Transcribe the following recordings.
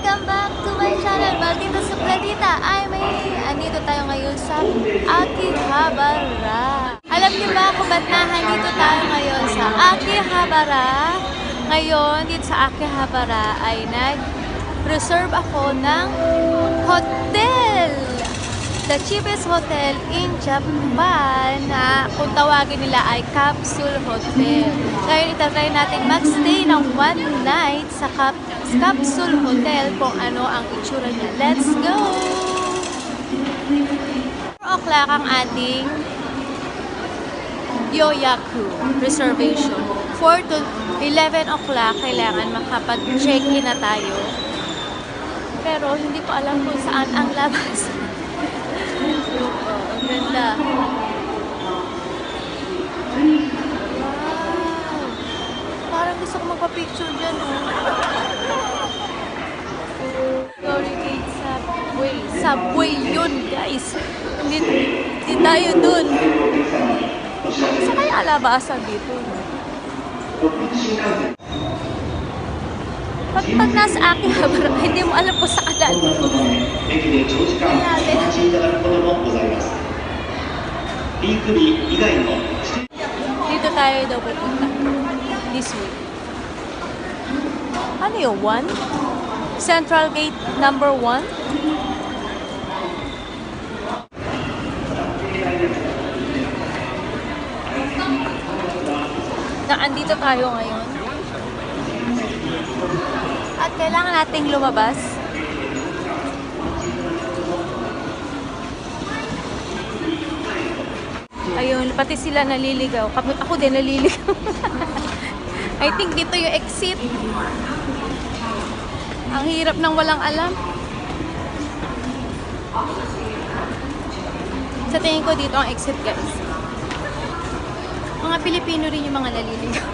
Welcome back to my channel, Maldita Supladita. I'm May. Andito tayo ngayon sa Akihabara. Alam niyo ba kung ba't nandito tayo ngayon sa Akihabara? Ngayon, dito sa Akihabara ay nag-reserve ako ng hotel. The cheapest hotel in Japan na kung tawagin nila ay Capsule Hotel. Ngayon, itatry natin mag-stay ng one night sa Capsule Hotel kung ano ang itsura niya. Let's go! 4 o'clock ang ating yoyaku reservation. 4 to 11 o'clock kailangan makapag-check-in na tayo. Pero hindi ko alam kung saan ang labas. Ang ganda. Wow! Parang gusto ko magpa-picture dyan, oh. Glory Subway. Subway yun, guys. Hindi tayo dun. Saan kaya labasan dito? Pag nasa Akihabara, hindi mo alam kung saan daan. Dito tayo daw pupunta. This way. Ano yung 1? Central Gate number 1? Andito tayo ngayon. At kailangan nating lumabas. Ayun, pati sila naliligaw. Ako din naliligaw. I think dito yung exit. Ang hirap ng walang alam. Sa tingin ko dito ang exit, guys. Mga Pilipino rin yung mga naliligaw.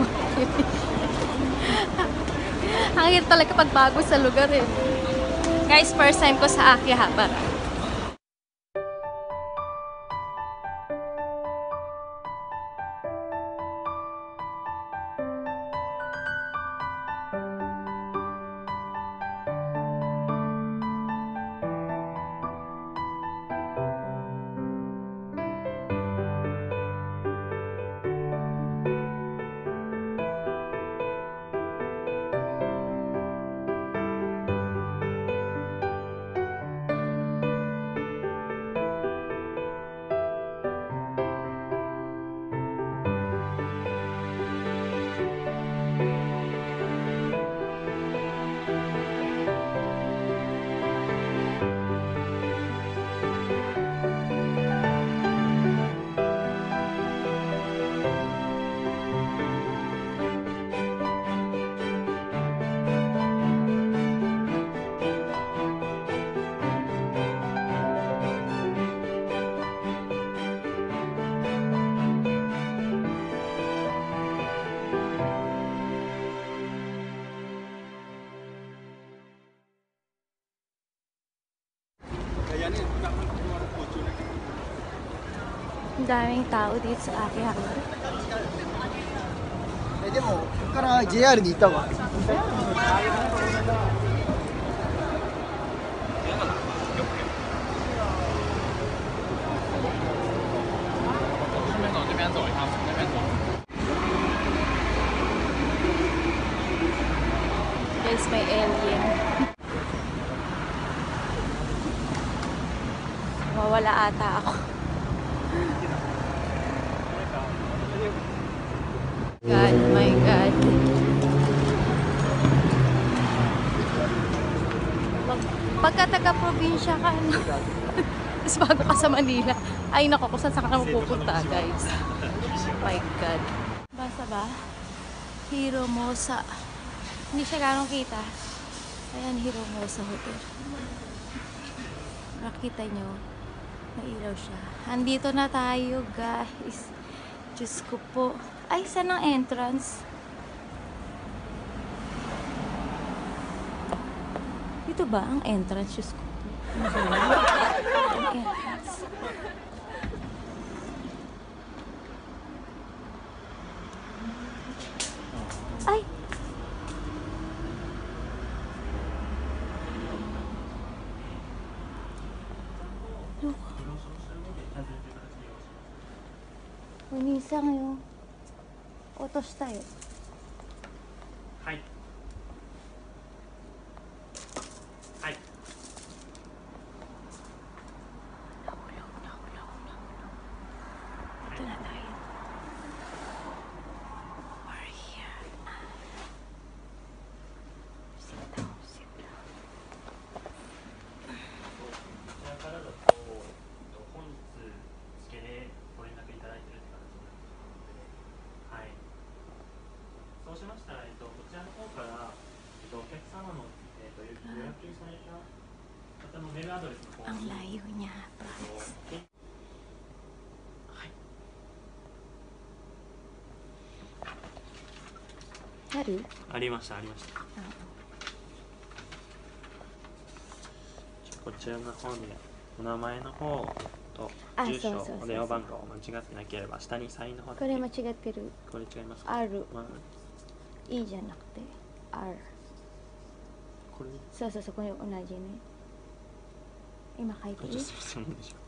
Ang hirap talaga pagbago sa lugar eh. Guys, first time ko sa Akihabara. Ang daming tao dito sa Akihabara. De mo, kara JR に行ったわ。 Guys, may alien. Mawala ata ako. God, my God. Pagka taga-probinsya ka, ano? Tapos bago ka sa Manila, ay naku, kung saan ka mapupunta, guys. My God. Basta ba? Hiromas. Hindi siya ganong kita. Ayan, Hiromas Hotel. Nakita nyo, nailaw siya. Andito na tayo, guys. Diyos ko po. Ay, saan ang entrance? Dito ba ang entrance? Diyos ko po. Ang entrance. Ay! お兄さんよ。落としたよ。 はい。はい。 Ito na tayo. We're here. Sit down, sit down. こちらからだと、本日付でご連絡いただいているって形になってしまうので、はい。そうしましたら、こちらの方から、お客様の、予約された方のメールアドレスの方に、 Ang layo niya, promise. ありました、ありました。こちらの方でお名前の方と住所、お電話番号間違ってなければ下にサインの方で。 これ間違ってる。 これ違いますか？ R。E じゃなくて R。 これ。 そうそうそう、これ同じね。今書いてる。 そうなんでしょう。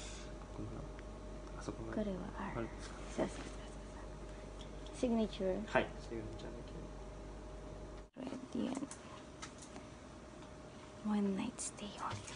あそこが。 これは R。そうそうそうそう。シグネチャー。 はい、シグネチャーだけ。 Radiant. One night stay only.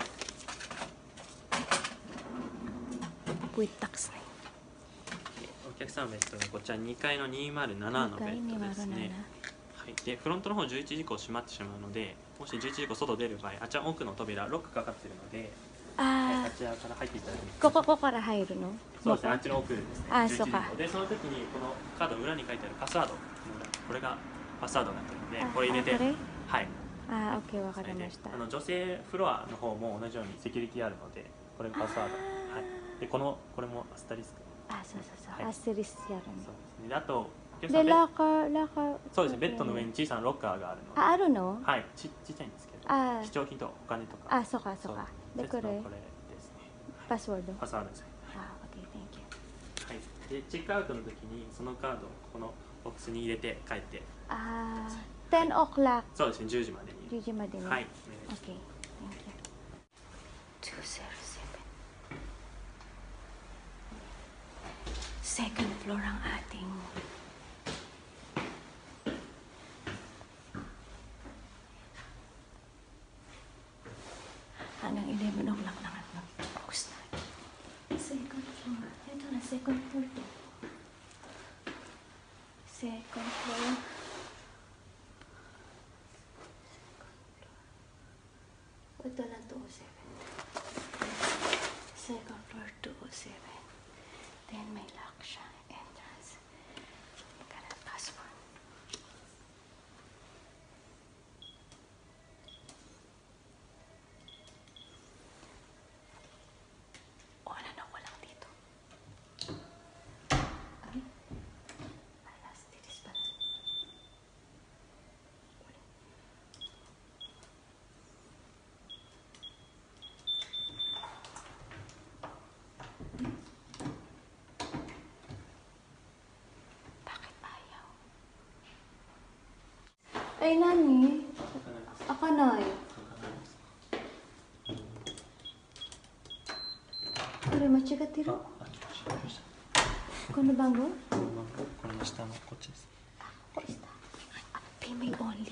With tax ね。 お客様ベッドがこちら2階の207のベッドですね。はい、でフロントの方11時以降閉まってしまうので、もし11時以降外出る場合、あちら奥の扉ロックかかっているので、はい、あちらから入っていただきます。 ここから入るの？ そうですね、あっちの奥ですね。 あ、そうか。 でその時にこのカード裏に書いてあるパスワード、これがパスワードになってるので、これ入れて、はい。 あ、オッケー、わかりました。 女性フロアの方も同じようにセキュリティあるので、これがパスワード。はい。でこれもアスタリスク。 あ、そうそうそう、アスタリスクやるの。 そうですね。であとでラーカー。 そうですね。ベッドの上に小さなロッカーがあるので。 あるの？ はい。ちっちゃいんですけど。貴重品とお金とか。 あ、そうかそうか。でこれですね。 パスワード。 パスワードですね。 あ、オッケー、Thank you。 はい。でチェックアウトの時にそのカードをこのボックスに入れて帰って。 ああ、10 o'clock。 そうですね。10時までに。 10時までに。 はい。 オッケー、Thank you。207。Second floor ang ating hanggang 11 o'clock lang at mag-focus na. Second floor. Ito na, second floor to. Second floor. Ito na 207. Second floor 207. Then may lock siya. Entrance. Got a password. Wala na, walang dito. Ay. Alas, titis pala. Ay, nani? Akanay. Kore, machigatiru? この番号？ これの下のこっちです。 あ、これ下。あ、payment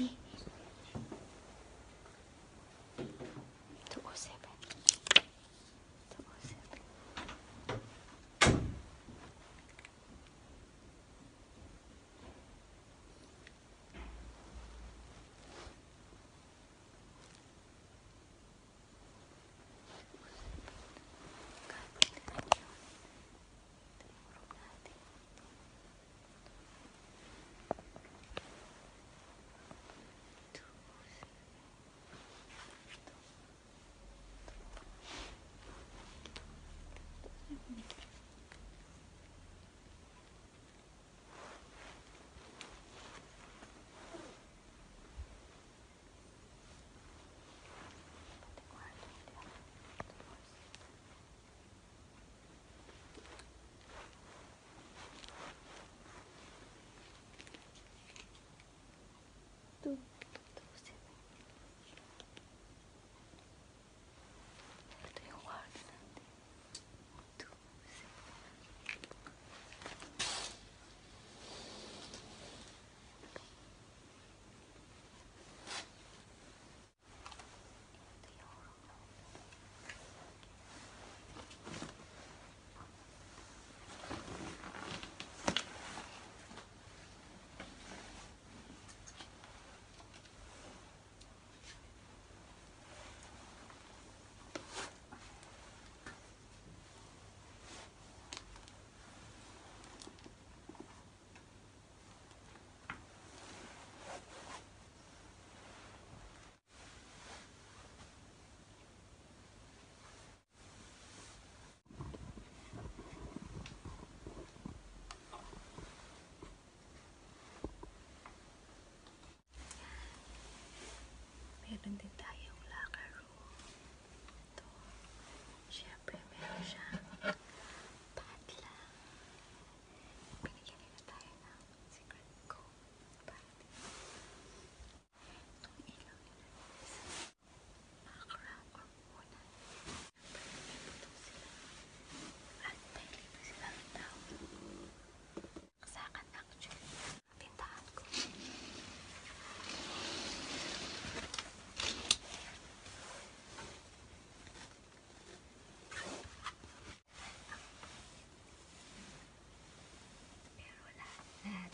only。207。 recommended tayong locker room. Ito. Siyempre, meron siyang padlock. Binigyan nila tayo ng secret code. Itong ilaw nila sa background or unan. At may libre silang tao. Saksakan actually. Tindahan ko. Pero lahat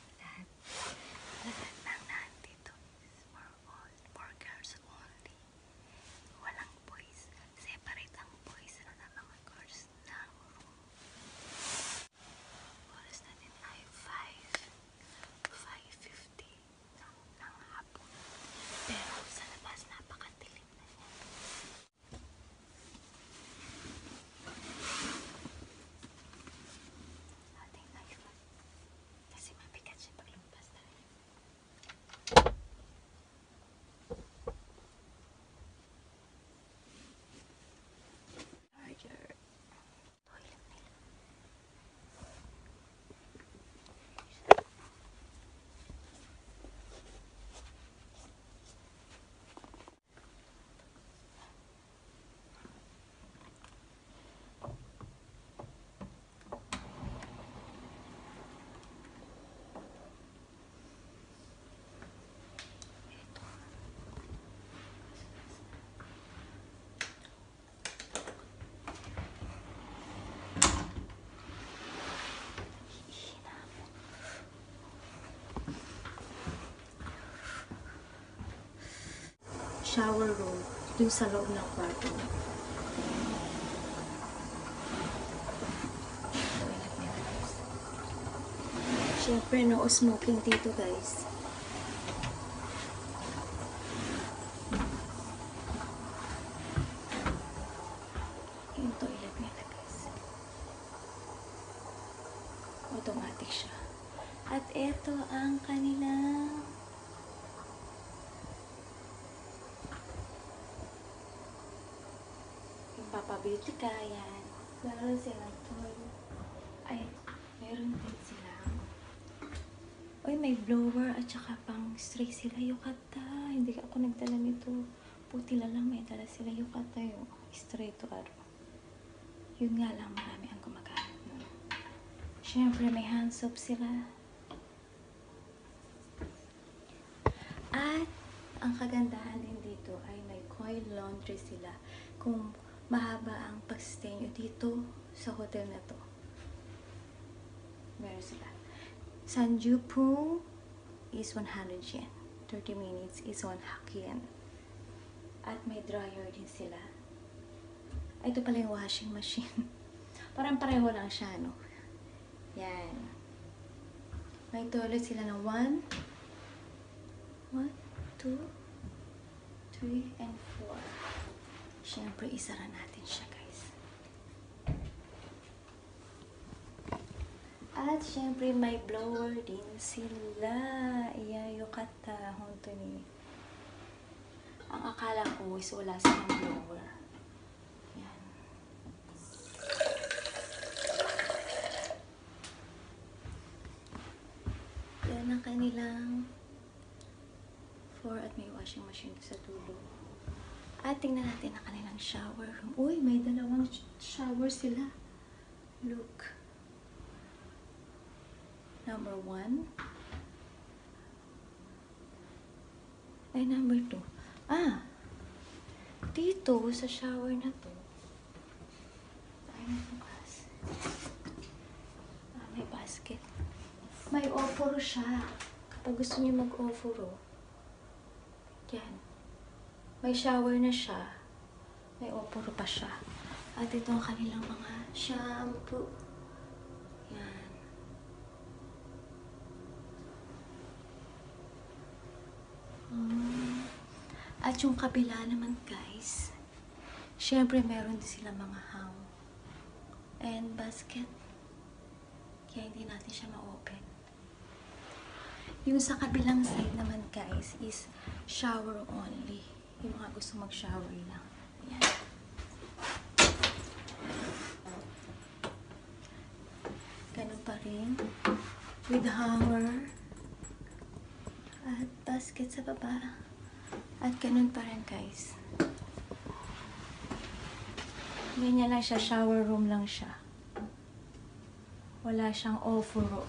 ng nandito is for girls only. Walang boys. Separate ang boys na mga girls na room. Oras natin ay 5:50 ng hapon. Pero sa labas napakadilim na yan. Ating iPhone. Kasi mabigat siya paglumpas tayo. Charger. Toilet nila. Shower room dun sa loob ng kwarto. Siyempre, no smoking dito, guys. Yung toilet nila, guys. Automatic siya. At ito ang kanilang papability ka, yan. Meron silang toilet. Ay, meron din silang. Uy, may blower at saka pang stray sila. Yukata. Hindi ako nagdala nito. Puti lang may dala sila. Yukata yung stray to araw. Yun nga lang, marami ang gumagamit nun. Siyempre, may hand soap sila. At ang kagandahan din dito ay may coil laundry sila. Kung mahaba ang pag-stay nyo dito sa hotel na to. Meron sila. Sanjupu is 100 yen. 30 minutes is 100 yen. At may dryer din sila. Ay, ito pala yung washing machine. Parang pareho lang siya, no? Yan. May toilet sila ng 1, 2, 3, and 4. Siyempre, isara natin siya, guys. At siyempre, may blower din sila. Yukata, honto ni. Ang akala ko is wala silang blower. Yan. Yan ang kanilang floor at may washing machine sa dulo. At tingnan natin ang kanilang shower room. Uy, may dalawang shower sila. Look. Number 1. Ay, number 2. Ah! Dito, sa shower na to. Ay, bukas. Ah, may basket. May offer siya. Kapag gusto niyo mag-offer, yan. May shower na siya. May oporo pa siya. At ito ang kanilang mga shampoo. Yan. At yung kabila naman, guys, syempre meron din sila mga hang and basket. Kaya hindi natin siya ma-open. Yung sa kabilang side naman, guys, is shower only. Yung mga gusto mag-shower lang. Ayan. Ganun pa rin. With hanger. At basket sa baba. At ganun pa rin, guys. Ganyan lang siya. Shower room lang siya. Wala siyang ofuro.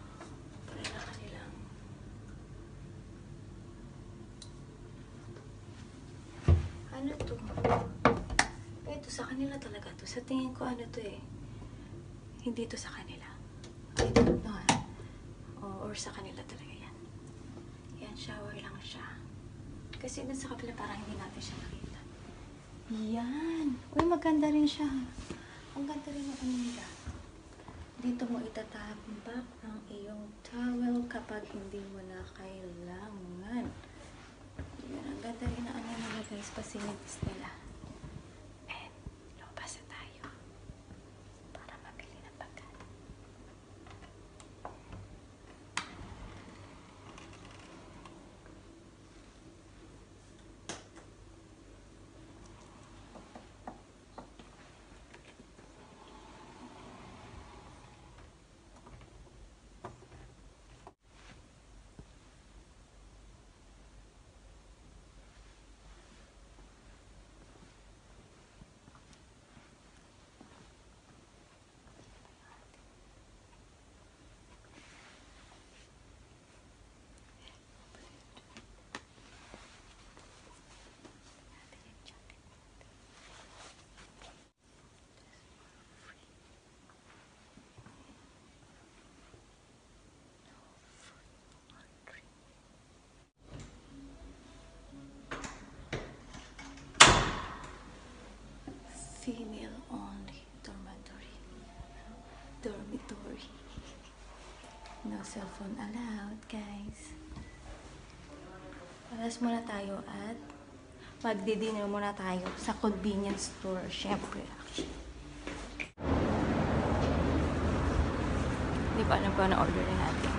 Ano to? Ito sa kanila talaga to. Sa tingin ko ano to eh. Hindi to sa kanila. I don't know. Or sa kanila talaga yan. Yan, shower lang siya. Kasi dun sa kapila parang hindi natin siya makita. Yan. Uy, maganda rin siya. Ang ganda rin ng ano nila. Dito mo itatambak ang iyong towel kapag hindi mo na kailangan. Yan, ang ganda rin na ano nila guys. Facilities nila. And, lumabas na tayo. Para mabili ng pagkain. Female only dormitory. No cell phone allowed, guys. Alas muna tayo at magdi-dinner muna tayo sa convenience store, syempre. Di ba, ano ba na-order natin?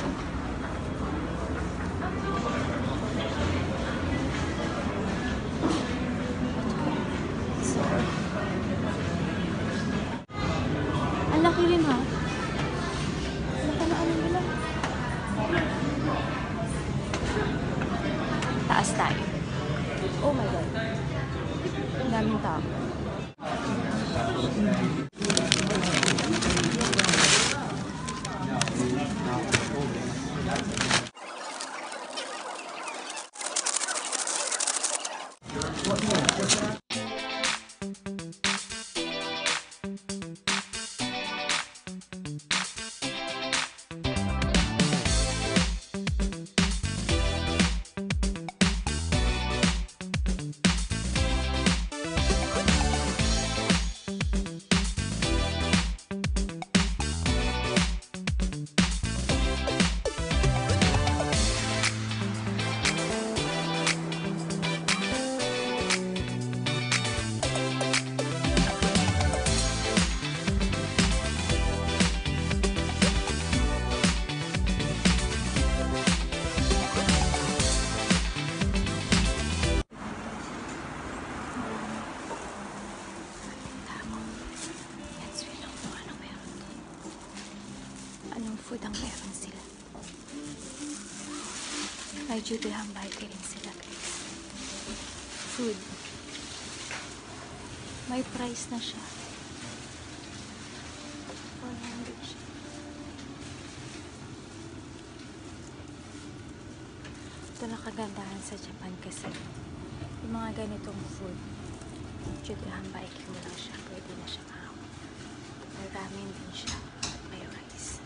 Ang laki rin ha. Laki na ano nila. Taas tayo. Oh my God. Ang daming tao. Food ang meron sila. May judehan bike rin sila, guys. Food. May price na siya. 400 siya. Ito na kagandahan sa Japan kasi yung mga ganitong food, judehan bike mo lang siya. Pwede na siya mahawak. May ramen din siya. May rice.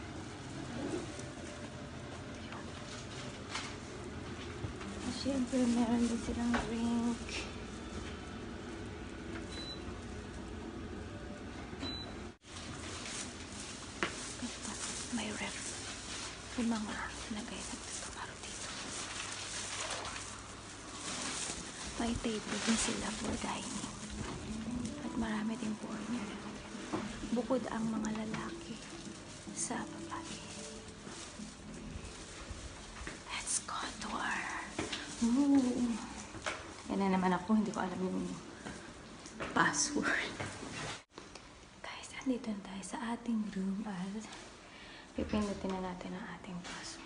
Siyempre, meron din silang drink. Ganda. May ref. Yung mga lagay na tutumaro dito. May table din sila for dining. At marami din foreigner. Bukod ang mga lalaki sa babae. Let's go to our... Ooh. Yan Yan na naman ako, hindi ko alam yung password. Guys, andito na tayo sa ating room at pipindutin na natin ang ating password.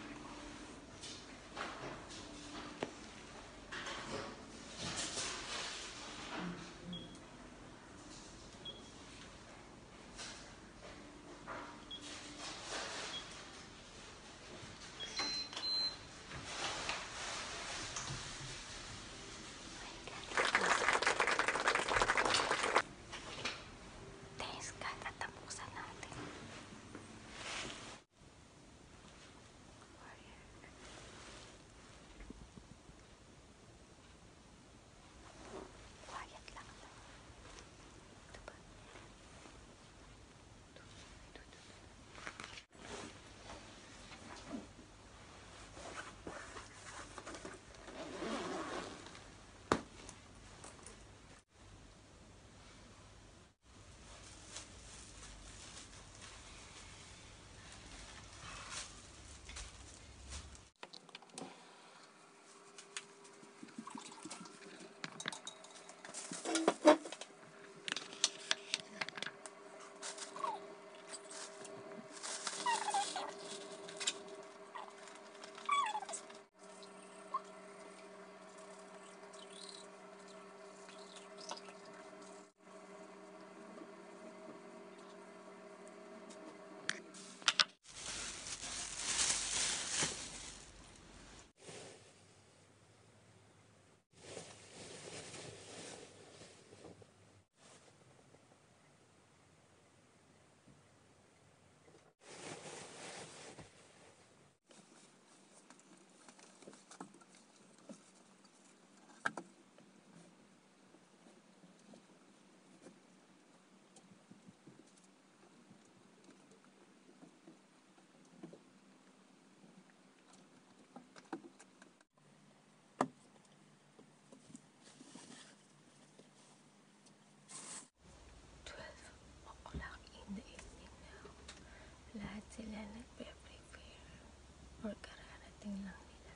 Sila nagpe-prepare or kararating lang nila.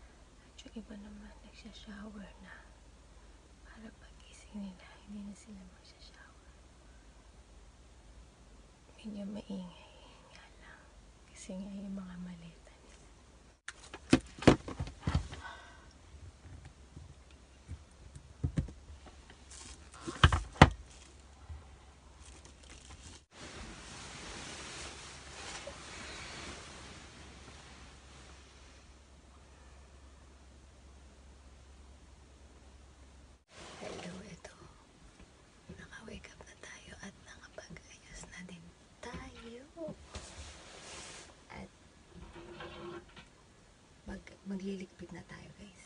At yung iba naman nagsha-shower na para pag-gising nila, hindi na sila magsha-shower. Medyo maingay nga lang kasi nga yung mga maleta nila. Magliligpit na tayo, guys.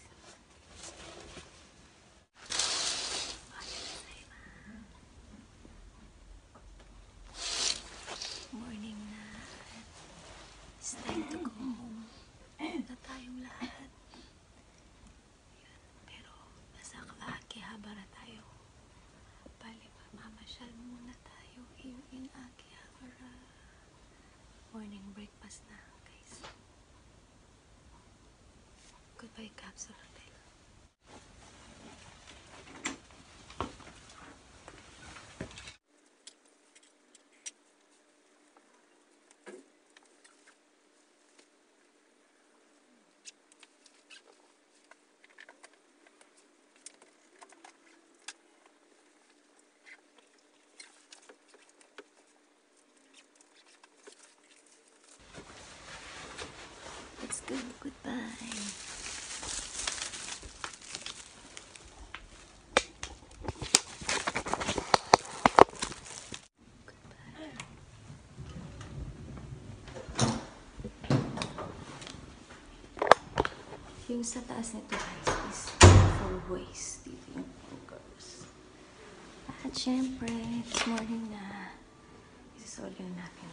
Morning na. It's time to go home. Na tayong lahat. Yun. Pero nasa Akihabara tayo. Bali, mamasyal muna tayo here in Akihabara. Morning breakfast na, guys. Goodbye, Capsule Hotel. Let's go. Goodbye. Yung sa taas nito, guys, is for waist. Dito yung fingers. At syempre, this morning na isusuot yun natin.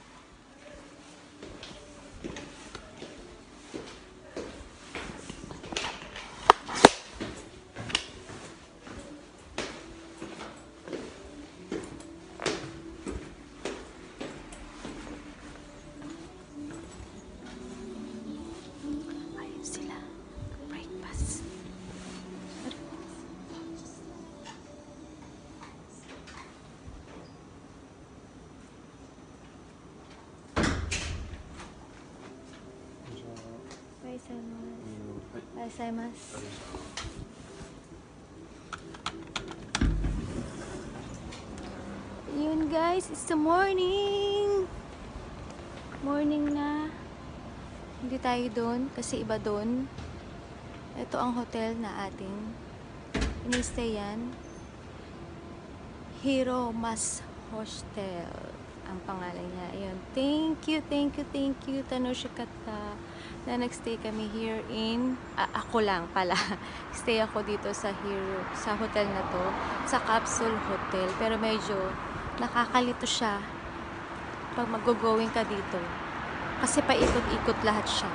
gozaimasu. Yun guys, it's the morning. Morning na. Hindi tayo doon kasi iba doon. Ito ang hotel na ating ini-stayan. Hiromas Hostel ang pangalan niya. Ayun. Thank you Tanoshikata na nagstay kami here in ako lang pala. Stay ako dito sa hotel na to, sa Capsule Hotel. Pero medyo nakakalito siya pag mag-going ka dito. Kasi paikot-ikot lahat siya.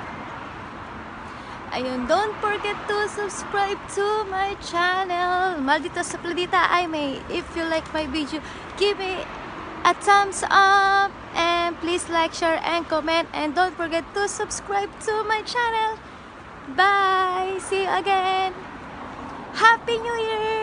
Ayun, don't forget to subscribe to my channel. Maldita sa Pladita, if you like my video, give me a thumbs up. And please like, share, and comment. And don't forget to subscribe to my channel. Bye! See you again! Happy New Year!